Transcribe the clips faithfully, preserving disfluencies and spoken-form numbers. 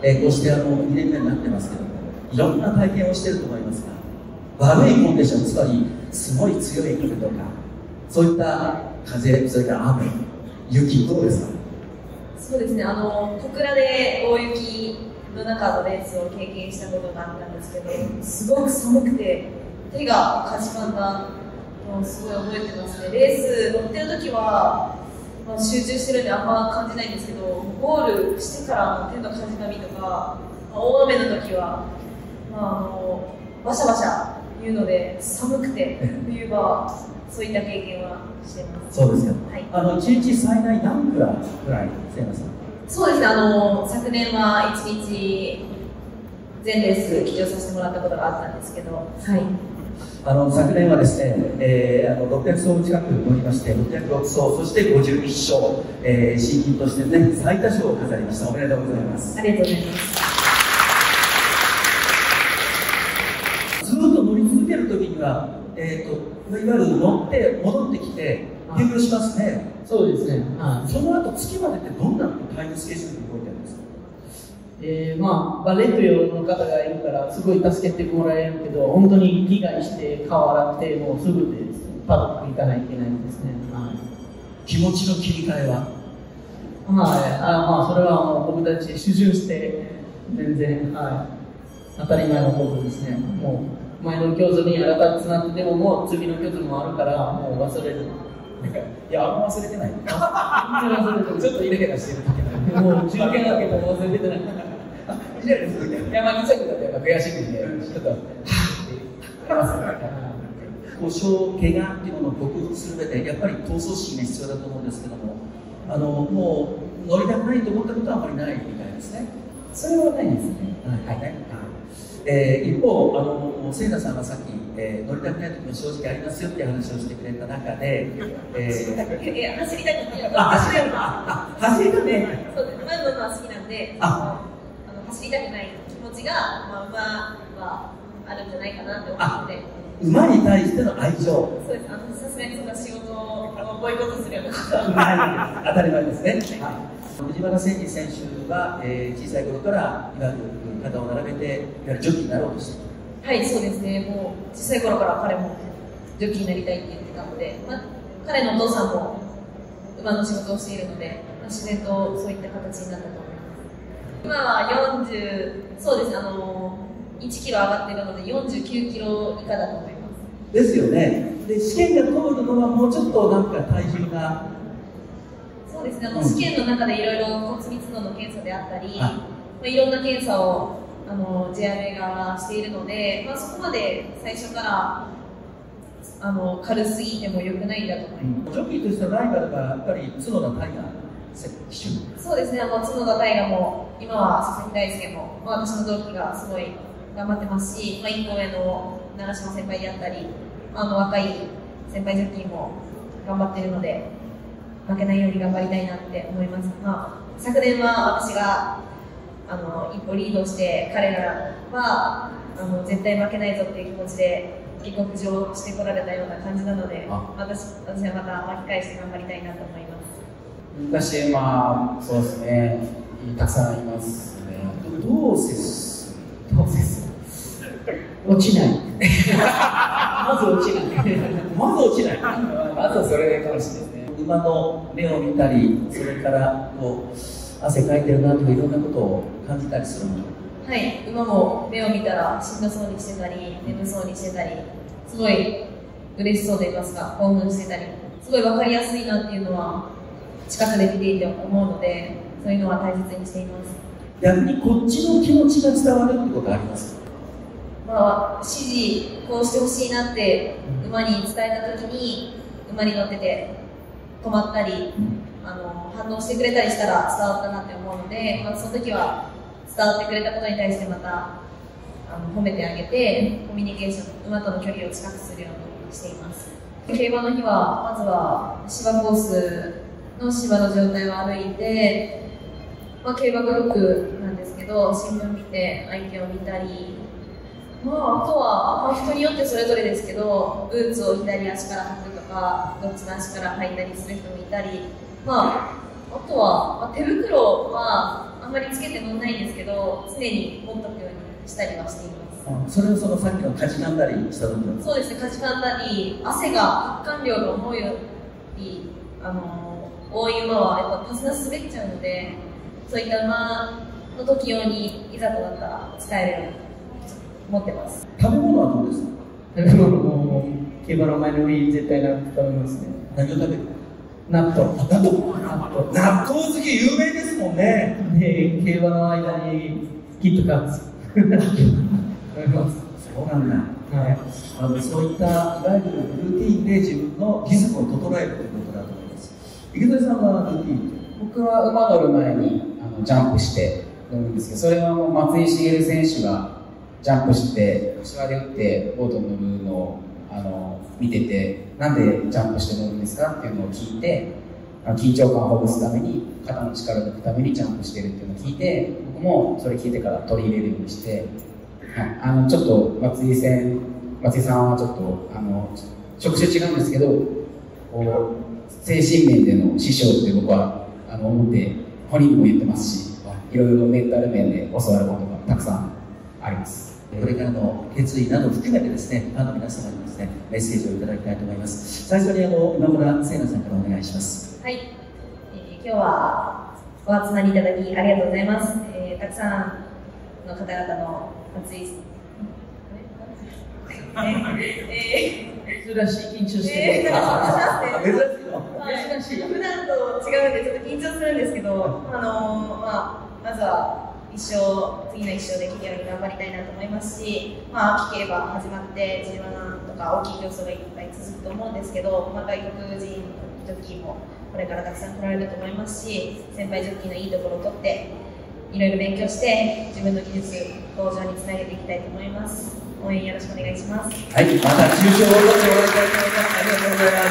えー、こうしてあのにねんめになってますけども、いろんな体験をしていると思いますが、悪いコンディション、つまりすごい強い風とか、そういった風、それから雨、雪、どうですか？ そうですね、あの小倉で大雪の中のレースを経験したことがあったんですけど、すごく寒くて手がかじかんだのをすごい覚えてますね。レース乗ってる時は、まあ、集中してるんであんま感じないんですけど、ゴールしてからの手のかじかみとか、まあ、大雨の時は、まあ、あのバシャバシャ言うので寒くて冬場そういった経験はしてます。 そうですよ、 はい、 あのいちにち最大何キロぐらい、せいなさん？ そうですね、あの昨年はいちにち全レース騎乗させてもらったことがあったんですけど、はい、 あの昨年はですね、えー、あのろっぴゃくそう近く乗りまして、ろっぴゃくろくそう、そしてごじゅういっしょう、えー、新人としてね、最多勝を飾りました。おめでとうございます。 ありがとうございます。 ずっと乗り続けるときには、えーと、いわゆる乗って戻ってきて、休業しますね。 そうですね。はい、 その後月までってどんなタイムスケジュールで動いてるんですか？ えー、まあバレット用の方がいるからすごい助けてもらえるけど、本当に着替えして顔洗ってもうすぐでパドック行かないといけないんですね。はい、 気持ちの切り替えは？ はい、あまあそれはもう僕たち主従して全然、はい、当たり前のことですね。もう前の競争に腹立つなってでももう次の競争もあるからもう忘れる。 なんかいや、あんま忘れてない。 ちょっとイライラしてるだけなんで、もう中堅だけど忘れてない。いや、まあに着だとやっぱ悔しいんで、ちょっと、はぁって。 故障、怪我っていうものを克服する上で、やっぱり闘争心が必要だと思うんですけども、あのもう乗りたくないと思ったことはあまりないみたいですね。 それはないですね。 はい、はい、えー、一方、あのせいなさんがさっき、えー、乗りたくない時も正直ありますよっていう話をしてくれた中で、えー、 いや走りたくない。 あ、走りたくない。あ、走りたくない。 そうです。馬に乗るのは好きなんで、ああの走りたくない気持ちが、まあ、馬はあるんじゃないかなって思うので。 馬に対しての愛情。 そうです。あのさすがにそんな仕事をボイコットするようなことはない。当たり前ですね。はい、藤原千里選手は、えー、小さい頃からいわゆる肩を並べていわゆるジョッキーになろうとしている。 はい、そうですね。もう小さい頃から彼もジョッキーになりたいって言ってたので、まあ、彼のお父さんも馬の仕事をしているので、まあ、自然とそういった形になったと思います。今はよんじゅう、そうですね、あのいちキロ上がっているのでよんじゅうきゅうキロ以下だと思います。 ですよね。で、試験が通るのはもうちょっとなんか体重が。 そうですね、あの試験の中でいろいろ骨密度の検査であったり、まあ、いろんな検査をあの ジェイアールエー がしているので、まあ、そこまで最初からあの軽すぎても良くないんだと思います。 ジョッキーとしてのライバルがやっぱり角田大河騎手。 そうですね、あの角田大河も今は佐々木大輔も、まあ、私の同期がすごい頑張ってますし、まあ、いっこ上の長嶋先輩であったり、あの若い先輩ジョッキーも頑張っているので負けないように頑張りたいなって思います。まあ、昨年は私があの一歩リードして彼らはあの絶対負けないぞっていう気持ちで下克上してこられたような感じなので、私, 私はまた巻き返して頑張りたいなと思います。 私、まあ、そうですね、たくさんいますね。 どう接するどう接する落ちない。まず落ちない。 まず落ちない。 まずそれかもしれないですね。 馬の目を見たり、それからこう汗かいてるなとかいろんなことを感じたりするの。 はい、馬も目を見たらしんどそうにしてたり、眠そうにしてたり、すごい嬉しそうと言いますか、興奮してたり、すごい分かりやすいなっていうのは近くで見ていて思うので、そういうのは大切にしています。 逆にこっちの気持ちが伝わるってことありますか？ まあ、指示こうしてほしいなって馬に伝えたときに、馬に乗ってて止まったり、あの反応してくれたりしたら伝わったなって思うので、まあ、その時は伝わってくれたことに対してまたあの褒めてあげて、コミュニケーション、馬との距離を近くするようにしています。競馬の日はまずは芝コースの芝の状態を歩いて、まあ、競馬ブロックなんですけど、新聞見て相手を見たり、まあ、あとは、まあ、人によってそれぞれですけど、ブーツを左足から履くとか、どっちの足から履いたりする人もいたり、まあ、あとは、まあ、手袋はあんまりつけて乗んないんですけど、常に持っとくようにしたりはしています。 それをそのさっきのかじかんだりした時の。 そうですね、かじかんだり、汗が発汗量が思うよりあの多い馬はやっぱ手綱滑っちゃうので、そういった馬の時用にいざとなったら使えるように持ってます。 食べ物はどうですか？ 食べ物も競馬の前の日絶対納豆食べますね。 何を食べる？ 納豆。 納豆。納豆好き有名ですもんね。 で、競馬の間にキットカツ食べます。 そうなんだ。はい。あのそういったいわゆるルーティーンで自分のリズムを整えるということだと思います。池添さんはルーティーン？ 僕は馬乗る前にあのジャンプして乗るんですけど、それはもう松井茂選手がジャンプして柏で打ってボートに乗るのをあの見てて、なんでジャンプして乗るんですかっていうのを聞いて、緊張感をほぐすために、肩の力を抜くためにジャンプしてるっていうのを聞いて、僕もそれ聞いてから取り入れるようにして、はい、あのちょっと松井戦松井さんはちょっとあの職種違うんですけど、こう精神面での師匠って僕はあの思って本人にも言ってますし、いろいろメンタル面で教わることがたくさんあります。 これからの決意などを含めてですね、ファンの皆様にですね、メッセージをいただきたいと思います。最初にあの今村聖奈さんからお願いします。 はい、えー、今日はお集まりいただきありがとうございます。えー、たくさんの方々の熱い、え珍しい緊張してる。 えー、 珍しいの。 珍しい。 普段と違うんでちょっと緊張するんですけど、あのー、まあまずは一生、次の一生できるように頑張りたいなと思いますし、まあ、秋競馬始まって ジーワン とか大きい競争がいっぱい続くと思うんですけど、まあ、外国人ジョッキーもこれからたくさん来られると思いますし、先輩ジョッキーのいいところを取っていろいろ勉強して自分の技術向上につなげていきたいと思います。応援よろしくお願いします。 はい、また中傷を取ってもらいたいと思います。ありがとうございます。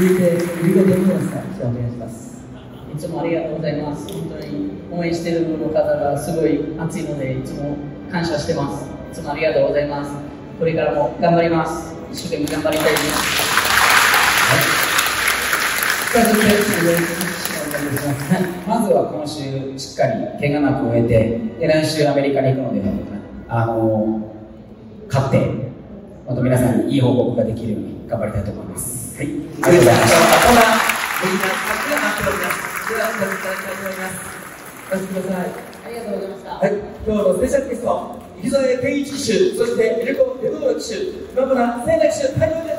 続いて、リゴデムラさん、じゃあお願いします。いつもありがとうございます。本当に応援しているの方がすごい熱いので、いつも感謝してます。いつもありがとうございます。これからも頑張ります。一生懸命頑張りたいです。 はい、そしてまずは今週しっかり怪我なく終えて、で来週アメリカに行くので、あの勝って、また皆さんにいい報告ができるように頑張りたいと思います。はい、ありがとうございました。 では、お願いしたいと思います。お待ちください。 ありがとうございました。 はい、今日のスペシャルゲスト、池添健一騎手、そしてミルコ・デブーロ騎手、今村聖奈騎手、対応